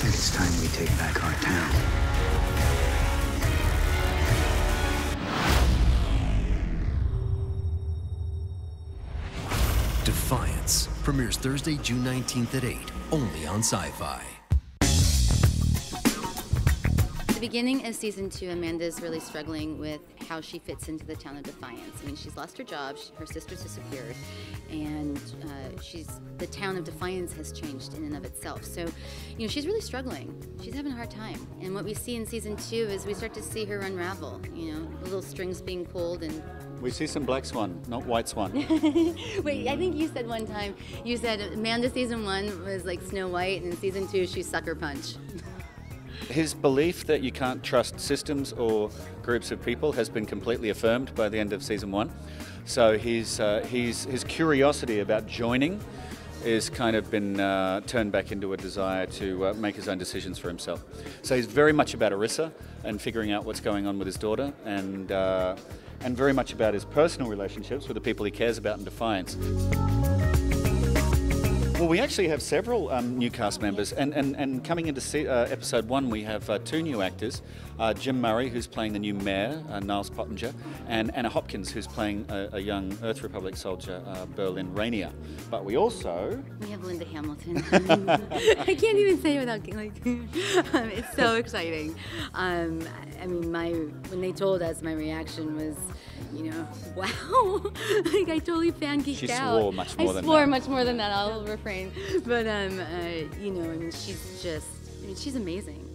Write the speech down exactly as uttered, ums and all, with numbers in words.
think it's time we take back our town. Defiance premieres Thursday, June nineteenth at eight, only on Syfy. At the beginning of season two, Amanda's really struggling with how she fits into the town of Defiance. I mean, she's lost her job, she, her sister's disappeared, and uh, she's the town of Defiance has changed in and of itself. So, you know, she's really struggling. She's having a hard time. And what we see in season two is we start to see her unravel. You know, the little strings being pulled and. We see some black swan, not white swan. Wait, I think you said one time, you said Amanda season one was like Snow White, and in season two she's Sucker Punch. His belief that you can't trust systems or groups of people has been completely affirmed by the end of season one. So his, uh, his, his curiosity about joining is kind of been uh, turned back into a desire to uh, make his own decisions for himself. So he's very much about Arissa and figuring out what's going on with his daughter, and, uh, and very much about his personal relationships with the people he cares about in Defiance. Well, we actually have several um, new cast members, and, and, and coming into se uh, episode one, we have uh, two new actors, uh, Jim Murray, who's playing the new mayor, uh, Niles Pottinger, and Anna Hopkins, who's playing a, a young Earth Republic soldier, uh, Berlin Rainier. But we also... We have Linda Hamilton. I can't even say it without, like, um, it's so exciting. Um, I mean, my when they told us, my reaction was, you know, wow. Like, I totally fan-geeked she out. She swore much more I than swore that. much more than that, I'll refrain. But, um, uh, you know, I mean, she's just, I mean, she's amazing.